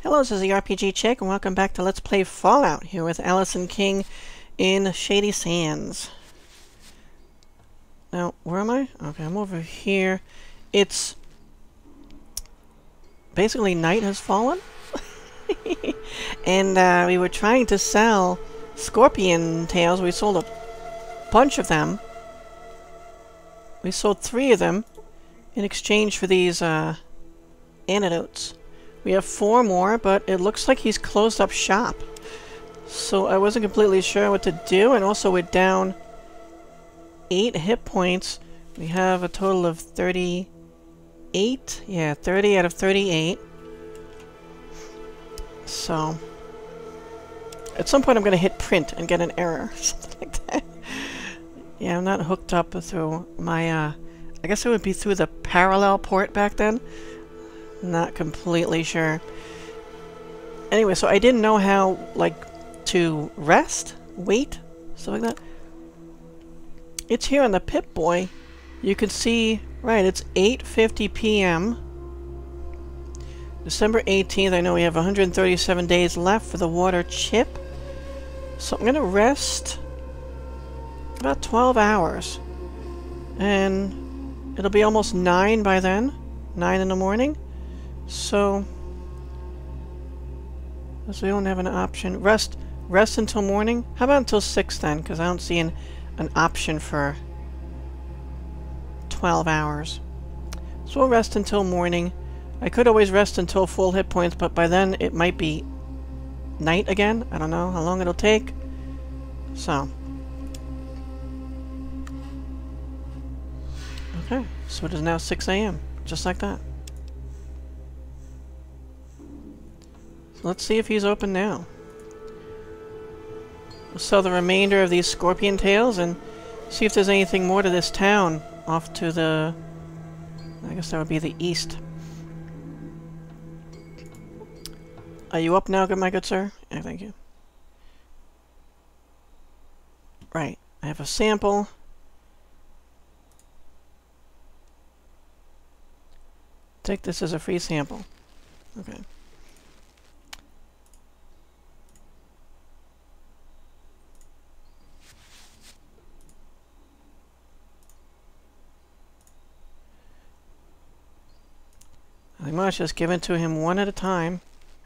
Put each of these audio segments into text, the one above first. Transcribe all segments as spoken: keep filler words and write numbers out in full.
Hello, this is the R P G Chick, and welcome back to Let's Play Fallout here with Allison King in Shady Sands. Now, where am I? Okay, I'm over here. It's basically night has fallen, and uh, we were trying to sell scorpion tails. We sold a bunch of them. We sold three of them in exchange for these uh, antidotes. We have four more, but it looks like he's closed up shop. So I wasn't completely sure what to do, and also we're down eight hit points. We have a total of thirty-eight. Yeah, thirty out of thirty-eight. So at some point I'm going to hit print and get an error. Something like that. Yeah, I'm not hooked up through my, uh... I guess it would be through the parallel port back then. Not completely sure. Anyway, so I didn't know how, like, to rest, wait, stuff like that. It's here on the Pip-Boy. You can see, right, it's eight fifty p m December eighteenth. I know we have one hundred thirty-seven days left for the water chip. So I'm going to rest about twelve hours. And it'll be almost nine by then. nine in the morning. So, so we don't have an option. Rest rest until morning? How about until six then? Because I don't see an, an option for twelve hours. So we'll rest until morning. I could always rest until full hit points, but by then it might be night again. I don't know how long it'll take. So. Okay, so it is now six A M Just like that. Let's see if he's open now. We'll sell the remainder of these scorpion tails and see if there's anything more to this town off to the... I guess that would be the east. Are you up now, good my good sir? Yeah, thank you. Right, I have a sample. Take this as a free sample. Okay. I must just give it to him one at a time.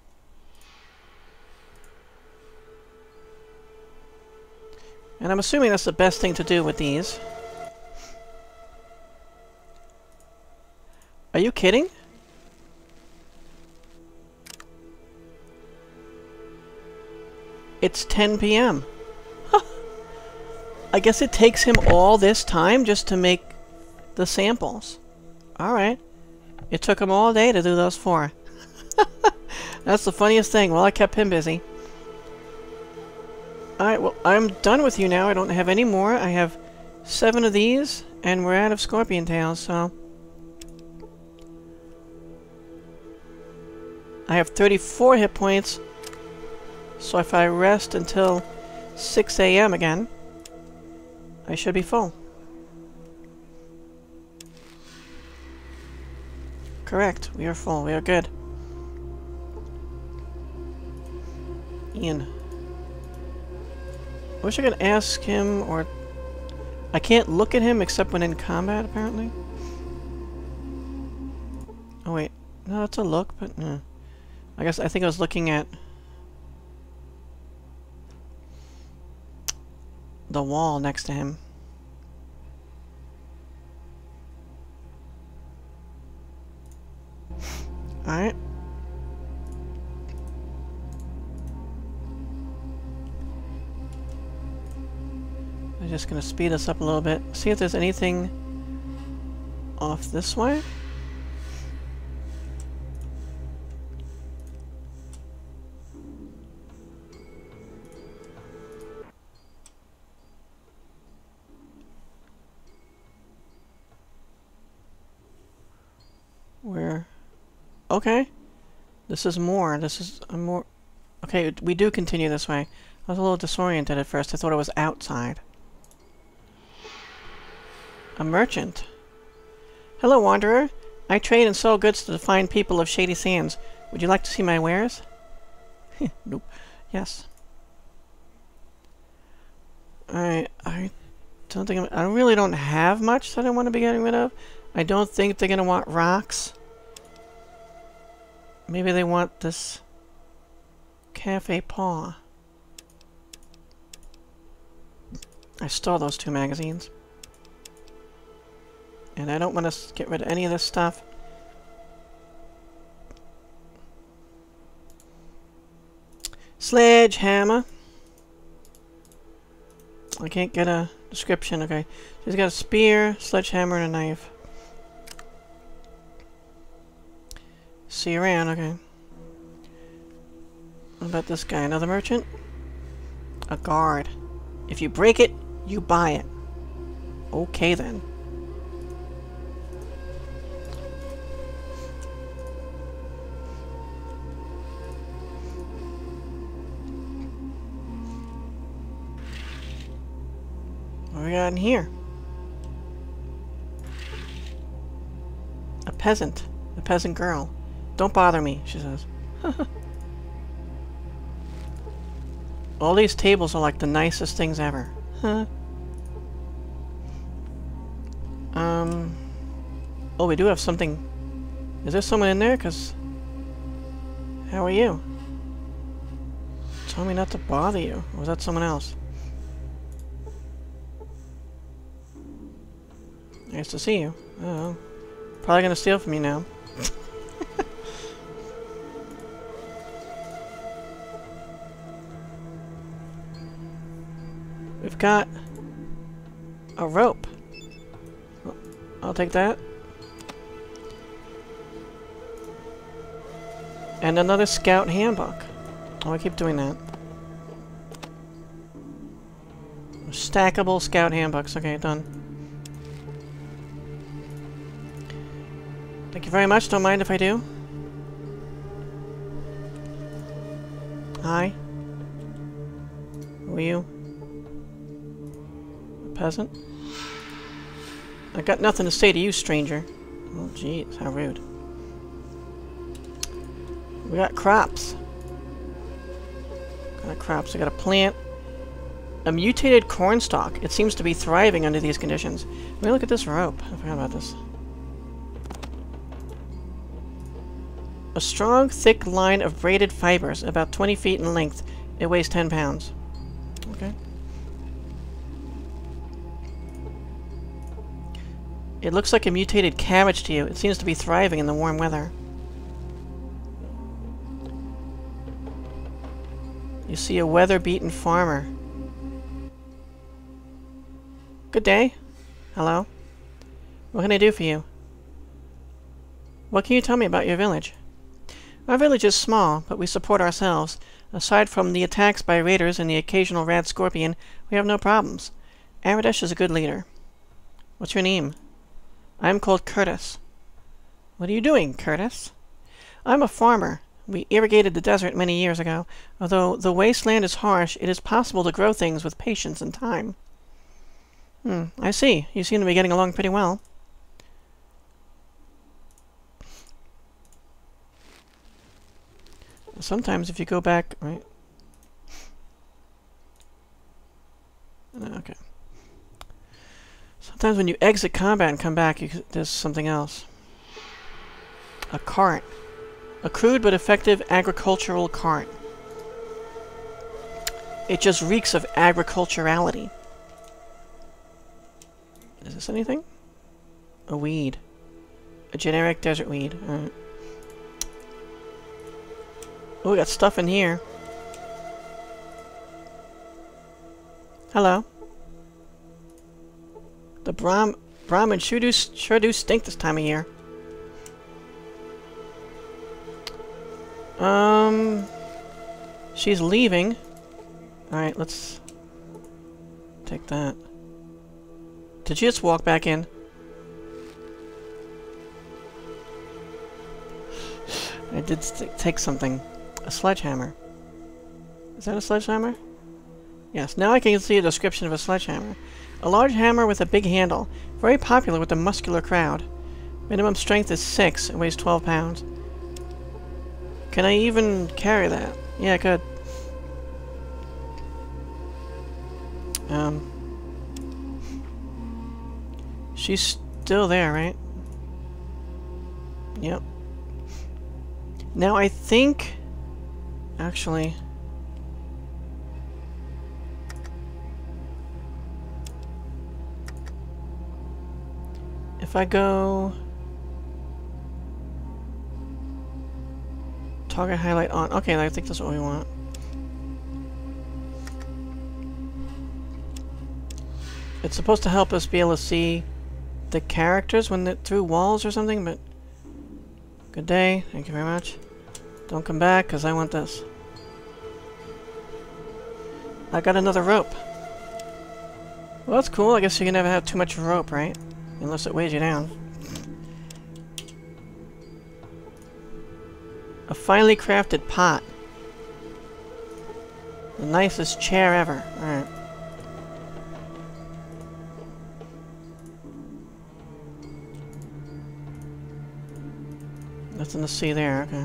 And I'm assuming that's the best thing to do with these. Are you kidding? It's ten P M Huh. I guess it takes him all this time just to make the samples. Alright. It took him all day to do those four. That's the funniest thing. Well, I kept him busy. Alright, well, I'm done with you now. I don't have any more. I have seven of these, and we're out of scorpion tails, so... I have thirty-four hit points, so if I rest until six A M again, I should be full. Correct. We are full. We are good. Ian. I wish I could ask him, or... I can't look at him except when in combat, apparently. Oh, wait. No, that's a look, but... No. I guess I think I was looking at... the wall next to him. Alright. I'm just gonna speed us up a little bit. See if there's anything off this way. Where? Okay. This is more. This is a more... Okay, we do continue this way. I was a little disoriented at first. I thought it was outside. A merchant. Hello, wanderer. I trade and sell goods to the fine people of Shady Sands. Would you like to see my wares? Nope. Yes. Alright, I don't think I'm, I really don't have much that I want to be getting rid of. I don't think they're gonna want rocks. Maybe they want this cafe paw. I stole those two magazines. And I don't want to get rid of any of this stuff. Sledgehammer. I can't get a description. Okay. She's got a spear, sledgehammer, and a knife. See you around. Okay. What about this guy? Another merchant? A guard. If you break it, you buy it. Okay then. What we got in here? A peasant. A peasant girl. Don't bother me, she says. All these tables are like the nicest things ever. Huh. Um. Oh, we do have something. Is there someone in there? Cause. How are you? Tell me not to bother you. Or was that someone else? Nice to see you. Oh. Probably gonna steal from you now. We've got a rope. I'll take that. And another scout handbook. Oh, I keep doing that. Stackable scout handbooks. Okay, done. Thank you very much. Don't mind if I do. Hi. Who are you? A peasant? I got nothing to say to you, stranger. Oh, jeez, how rude. We got crops. Got crops. I got a plant. A mutated cornstalk. It seems to be thriving under these conditions. Let me look at this rope. I forgot about this. A strong, thick line of braided fibers, about twenty feet in length. It weighs ten pounds. Okay. It looks like a mutated cabbage to you. It seems to be thriving in the warm weather. You see a weather-beaten farmer. Good day. Hello. What can I do for you? What can you tell me about your village? Our village is small, but we support ourselves. Aside from the attacks by raiders and the occasional rat scorpion, we have no problems. Aradesh is a good leader. What's your name? I am called Curtis. What are you doing, Curtis? I'm a farmer. We irrigated the desert many years ago. Although the wasteland is harsh, it is possible to grow things with patience and time. Hmm, I see. You seem to be getting along pretty well. Sometimes if you go back, right? Okay. Sometimes when you exit combat and come back, you, there's something else. A cart. A crude but effective agricultural cart. It just reeks of agriculturality. Is this anything? A weed. A generic desert weed. Alright. Oh, we got stuff in here. Hello. The Brahm Brahmin sure do, sure do stink this time of year. Um, she's leaving. Alright, let's take that. Did you just walk back in? I did take something. A sledgehammer. Is that a sledgehammer? Yes, now I can see a description of a sledgehammer. A large hammer with a big handle. Very popular with the muscular crowd. Minimum strength is six and weighs twelve pounds. Can I even carry that? Yeah, good. Um... She's still there, right? Yep. Now I think... Actually... If I go... Target highlight on... Okay, I think that's what we want. It's supposed to help us be able to see the characters when they're through walls or something, but... Good day. Thank you very much. Don't come back, because I want this. I got another rope. Well, that's cool. I guess you can never have too much rope, right? Unless it weighs you down. A finely crafted pot. The nicest chair ever. Alright. Nothing to see there, okay.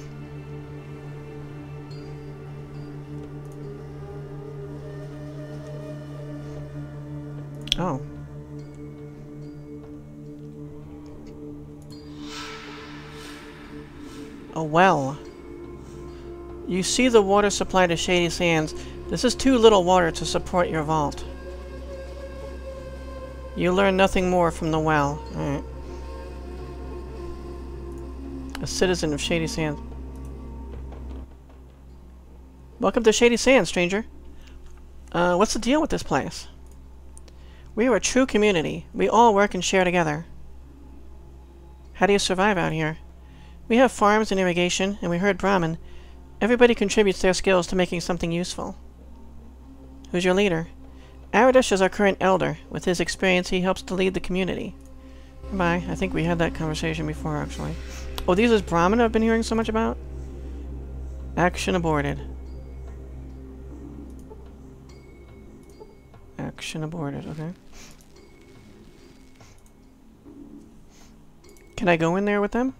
Oh. A well. You see the water supply to Shady Sands. This is too little water to support your vault. You learn nothing more from the well. Alright. A citizen of Shady Sands. Welcome to Shady Sands, stranger. Uh, what's the deal with this place? We are a true community. We all work and share together. How do you survive out here? We have farms and irrigation, and we heard Brahmin. Everybody contributes their skills to making something useful. Who's your leader? Aradish is our current elder. With his experience, he helps to lead the community. Bye. I think we had that conversation before, actually. Oh, these is Brahmin I've been hearing so much about? Action aborted. Action aborted, okay. Can I go in there with them?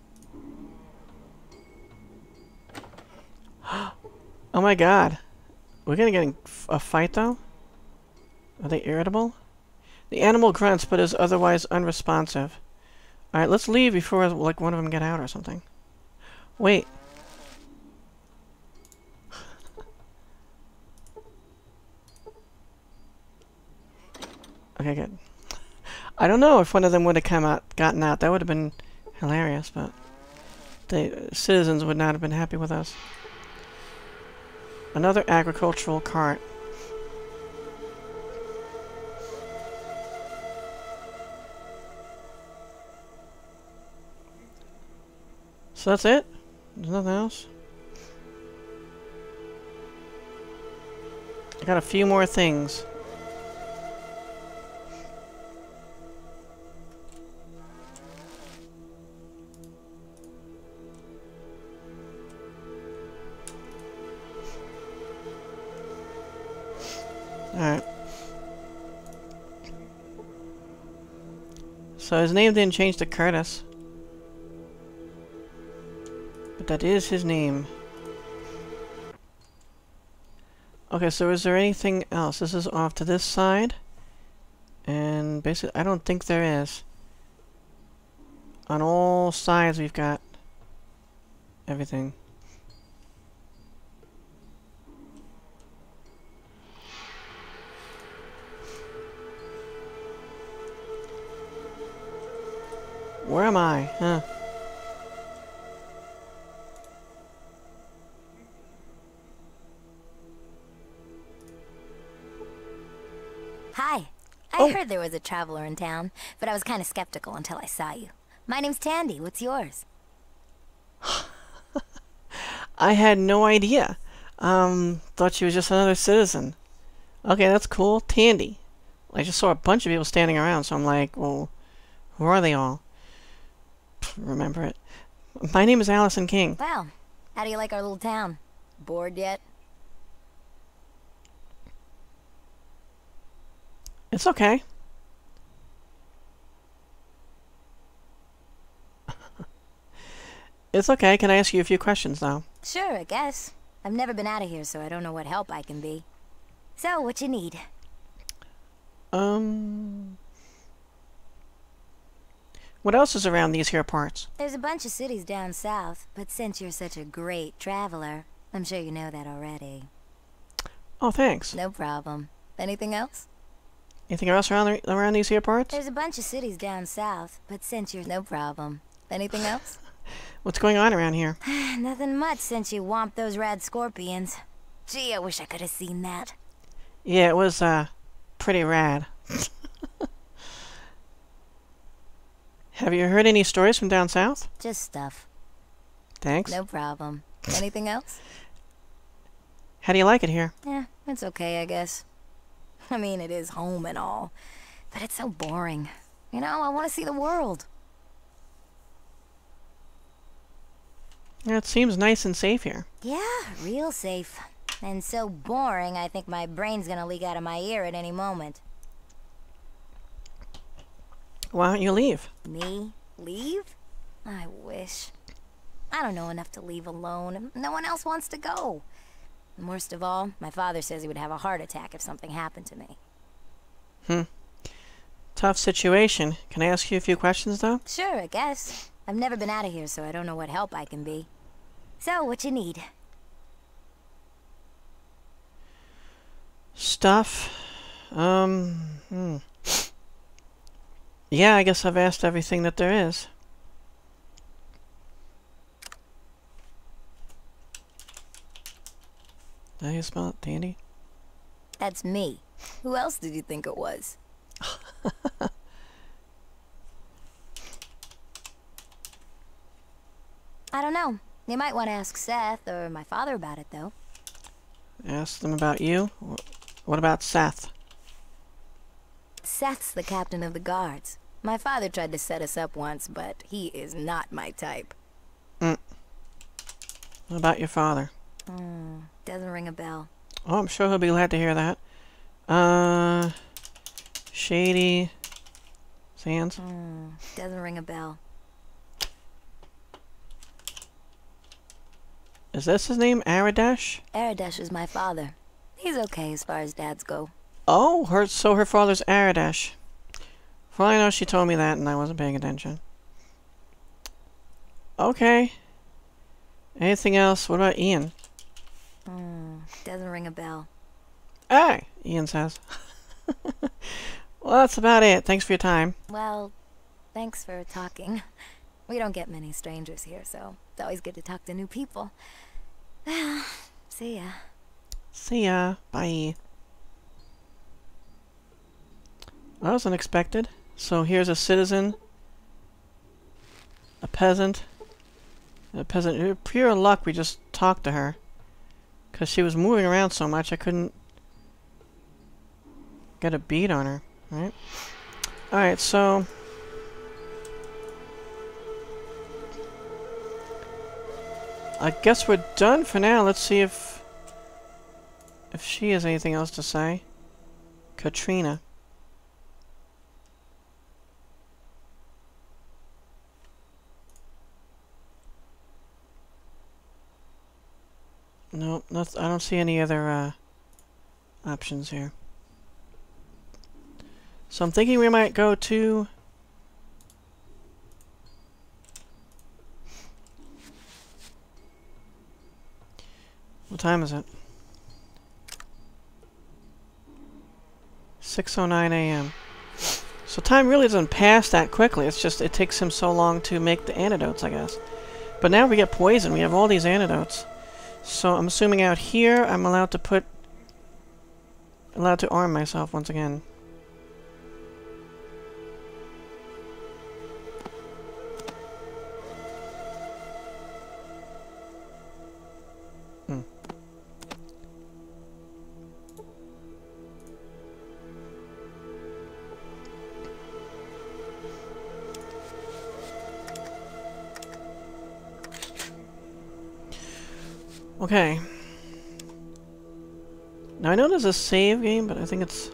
Oh my god. We're gonna get in a fight, though? Are they irritable? The animal grunts, but is otherwise unresponsive. Alright, let's leave before, like, one of them get out or something. Wait. Okay, good. I don't know if one of them would have come out, gotten out. That would have been hilarious, but the citizens would not have been happy with us. Another agricultural cart. So that's it? There's nothing else? I got a few more things. Alright. So his name didn't change to Curtis. But that is his name. Okay, so is there anything else? This is off to this side. And basically, I don't think there is. On all sides we've got everything. Where am I? Huh. Hi. I Oh. heard there was a traveler in town, but I was kind of skeptical until I saw you. My name's Tandi. What's yours? I had no idea. Um, thought she was just another citizen. Okay, that's cool. Tandi. I just saw a bunch of people standing around, so I'm like, well, who are they all? Remember it. My name is Allison King. Well, how do you like our little town? Bored yet? It's okay. It's okay. Can I ask you a few questions now? Sure, I guess. I've never been out of here, so I don't know what help I can be. So, what you need? Um... What else is around these here parts? There's a bunch of cities down south, but since you're such a great traveler, I'm sure you know that already. Oh, thanks. No problem. Anything else? Anything else around the, around these here parts? There's a bunch of cities down south, but since you're... No problem. Anything else? What's going on around here? Nothing much since you whomped those rad scorpions. Gee, I wish I could have seen that. Yeah, it was, uh, pretty rad. Have you heard any stories from down south? Just stuff. Thanks. No problem. Anything else? How do you like it here? Yeah, it's okay, I guess. I mean, it is home and all, but it's so boring. You know, I want to see the world. Yeah, it seems nice and safe here. Yeah, real safe. And so boring, I think my brain's gonna leak out of my ear at any moment. Why don't you leave? Me? Leave? I wish. I don't know enough to leave alone. No one else wants to go. And worst of all, my father says he would have a heart attack if something happened to me. Hmm. Tough situation. Can I ask you a few questions, though? Sure, I guess. I've never been out of here, so I don't know what help I can be. So, what you need? Stuff. Um, hmm. Yeah, I guess I've asked everything that there is. Did you smell it, Tandi? That's me. Who else did you think it was? I don't know. You might want to ask Seth or my father about it, though. Ask them about you? What about Seth? Seth's the captain of the guards. My father tried to set us up once, but he is not my type. Mm. What about your father? Hmm, doesn't ring a bell. Oh, I'm sure he'll be glad to hear that. Uh, Shady Sands? Hmm, doesn't ring a bell. Is this his name? Aradesh? Aradesh is my father. He's okay as far as dads go. Oh, her, so her father's Aradesh. For all I know, she told me that and I wasn't paying attention. Okay. Anything else? What about Ian? Hmm, doesn't ring a bell. Hey, Ian says. Well, that's about it. Thanks for your time. Well, thanks for talking. We don't get many strangers here, so it's always good to talk to new people. Well, see ya. See ya. Bye. That was unexpected. So here's a citizen, a peasant, a peasant. Pure luck we just talked to her. Because she was moving around so much I couldn't get a beat on her. Right? Alright, so... I guess we're done for now. Let's see if... if she has anything else to say. Katrina. No, not, I don't see any other uh, options here. So I'm thinking we might go to... What time is it? six oh nine A M So time really doesn't pass that quickly. It's just it takes him so long to make the antidotes, I guess. But now we get poison. We have all these antidotes. So I'm assuming out here I'm allowed to put... allowed to arm myself once again. Hmm. Okay. Now I know there's a save game, but I think it's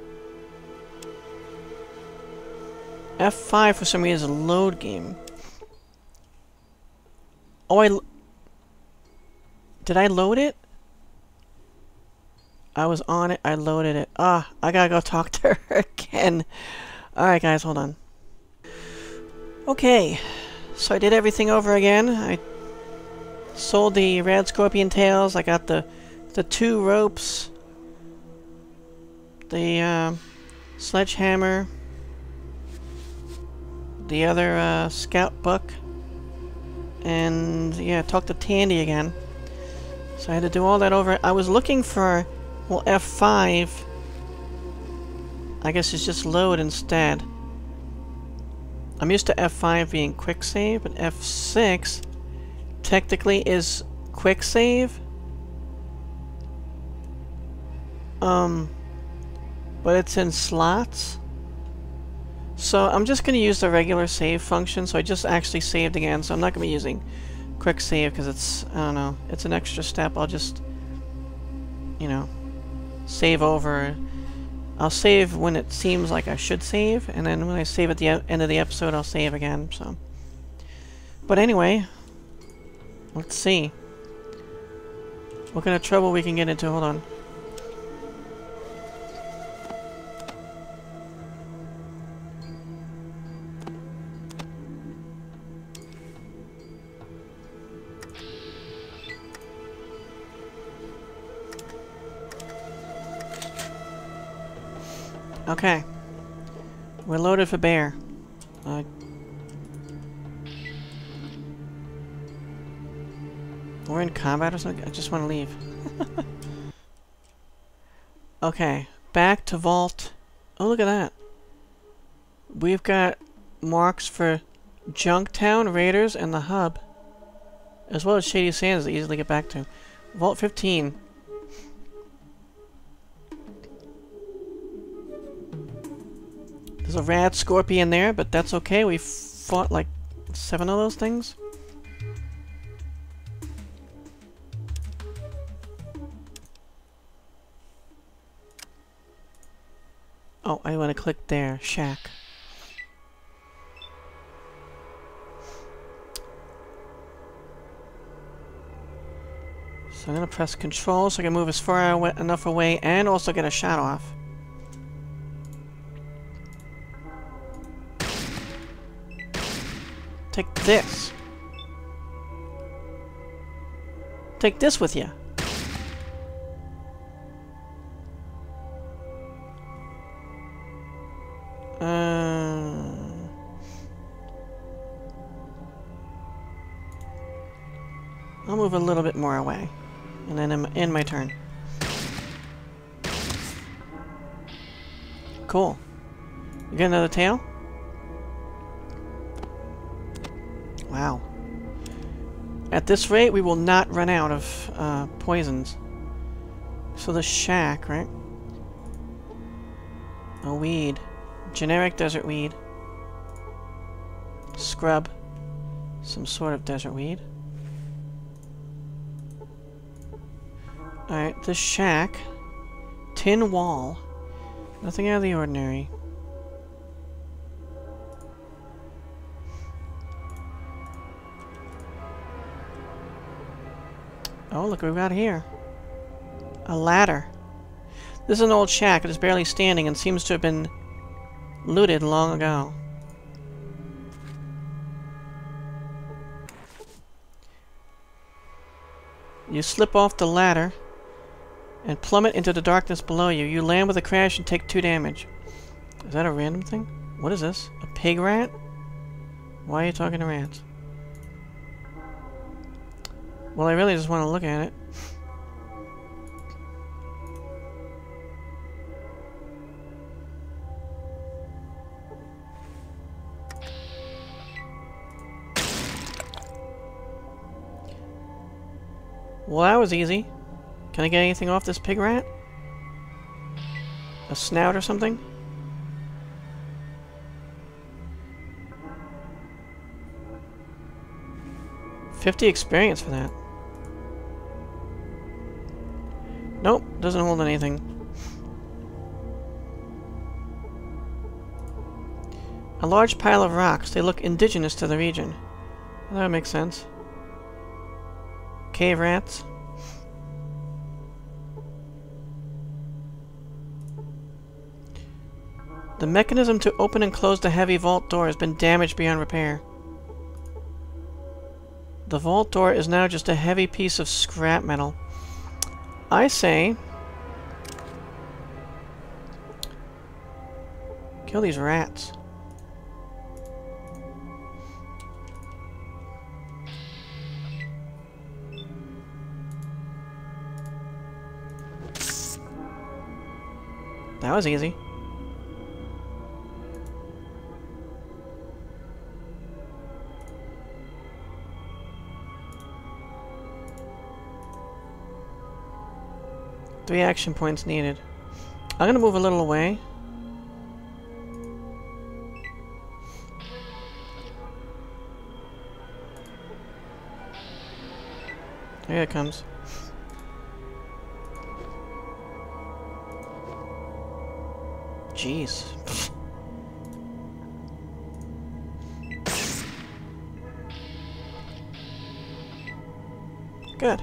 F five for some reason is a load game. Oh, I l Did I load it? I was on it. I loaded it. Ah, I gotta go talk to her again. Alright, guys, hold on. Okay. So I did everything over again. I sold the rad scorpion tails. I got the the two ropes. The uh, sledgehammer. The other uh, scout book. And yeah, talked to Tandi again. So I had to do all that over. I was looking for, well, F five. I guess it's just load instead. I'm used to F five being quick save, but F six technically is quick save. Um, but it's in slots. So I'm just going to use the regular save function. So I just actually saved again. So I'm not going to be using quick save because it's, I don't know, it's an extra step. I'll just, you know, save over. I'll save when it seems like I should save, and then when I save at the e end of the episode, I'll save again, so. But anyway, let's see. What kind of trouble we can get into, hold on. Okay. We're loaded for bear. Uh, we're in combat or something? I just want to leave. Okay. Back to vault. Oh, look at that. We've got marks for Junktown, Raiders, and the hub. As well as Shady Sands to easily get back to. Vault fifteen. There's a rad scorpion there, but that's okay. We fought like seven of those things. Oh, I want to click there. Shack. So I'm going to press control so I can move as far away, enough away and also get a shot off. Take this. Take this with you. Uh, I'll move a little bit more away, and then I'm in my turn. Cool. You get another tail? Wow. At this rate, we will not run out of uh, poisons. So the shack, right? A weed. Generic desert weed. Scrub. Some sort of desert weed. Alright, the shack. Tin wall. Nothing out of the ordinary. Oh, look what we've got here. A ladder. This is an old shack. It is barely standing and seems to have been looted long ago. You slip off the ladder and plummet into the darkness below you. You land with a crash and take two damage. Is that a random thing? What is this? A pig rat? Why are you talking to rats? Well, I really just want to look at it. Well, that was easy. Can I get anything off this pig rat? A snout or something? Fifty experience for that. Nope, doesn't hold anything. A large pile of rocks. They look indigenous to the region. Well, that makes sense. Cave rats. The mechanism to open and close the heavy vault door has been damaged beyond repair. The vault door is now just a heavy piece of scrap metal. I say... kill these rats. That was easy. Three action points needed. I'm gonna move a little away. Here it comes. Jeez. Good.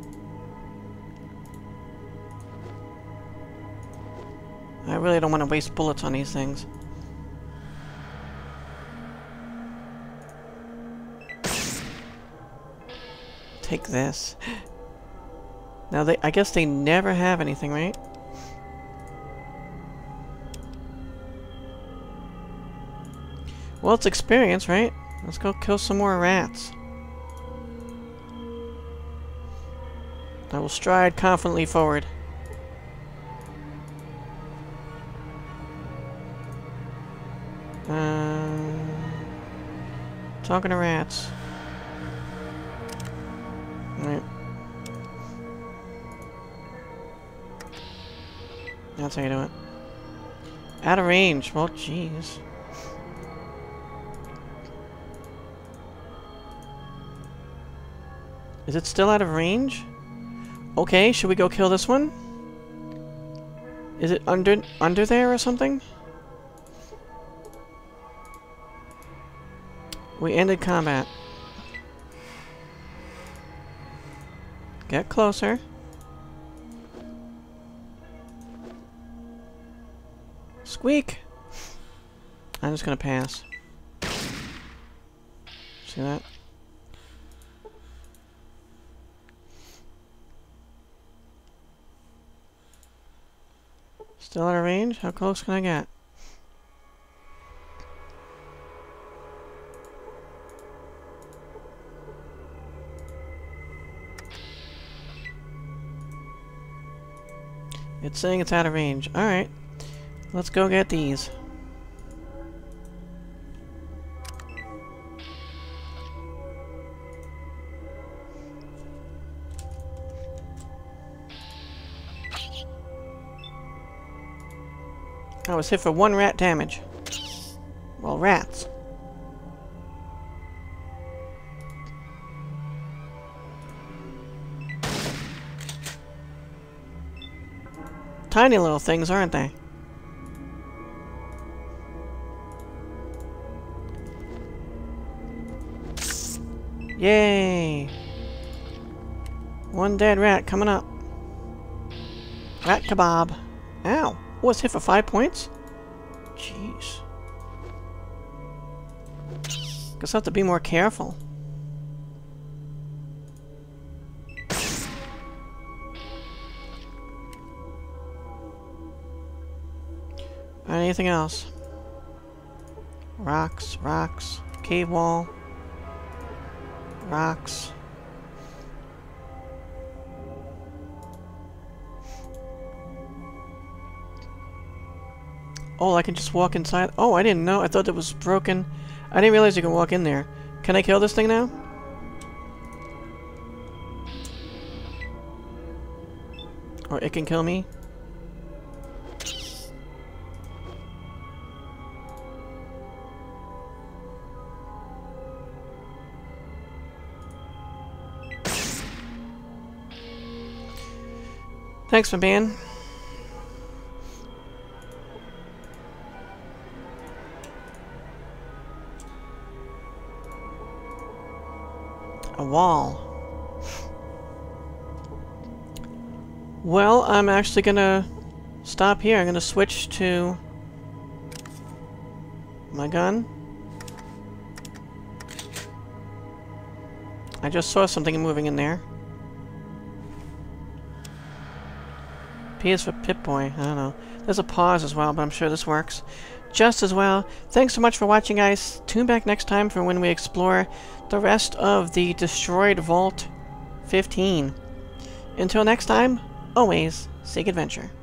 I really don't want to waste bullets on these things. Take this. Now they, I guess they never have anything, right? Well, it's experience, right? Let's go kill some more rats. I will stride confidently forward. Uh, talking to rats. Alright. That's how you do it. Out of range. Well, jeez. Is it still out of range? Okay, should we go kill this one? Is it under under there or something? We ended combat. Get closer. Squeak! I'm just gonna pass. See that? Still out of range? How close can I get? It's saying it's out of range. Alright. Let's go get these. I was hit for one rat damage. Well, rats. Tiny little things, aren't they? Yay! One dead rat coming up. Rat kebab. Ow! Was hit for five points? Jeez. Guess I have to be more careful. Anything else? Rocks, rocks, cave wall, rocks. Oh, I can just walk inside. Oh, I didn't know. I thought it was broken. I didn't realize you can walk in there. Can I kill this thing now? Or it can kill me? Thanks, my man. A wall. Well, I'm actually gonna stop here. I'm gonna switch to My gun. I just saw something moving in there. P is for Pip-Boy. I don't know. There's a pause as well, but I'm sure this works just as well. Thanks so much for watching, guys. Tune back next time for when we explore the rest of the destroyed Vault fifteen. Until next time, always seek adventure.